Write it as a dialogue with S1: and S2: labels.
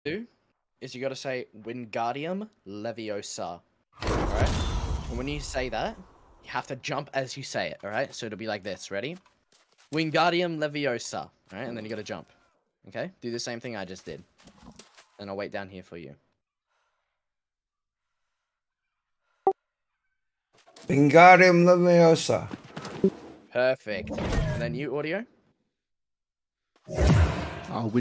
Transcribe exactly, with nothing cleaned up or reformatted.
S1: do is you got to say Wingardium Leviosa. Alright? And when you say that, you have to jump as you say it, alright? So it'll be like this. Ready? Wingardium Leviosa. Alright? And then you got to jump. Okay? Do the same thing I just did. And I'll wait down here for you.
S2: Wingardium Leviosa.
S1: Perfect. And then you, audio?
S3: Oh,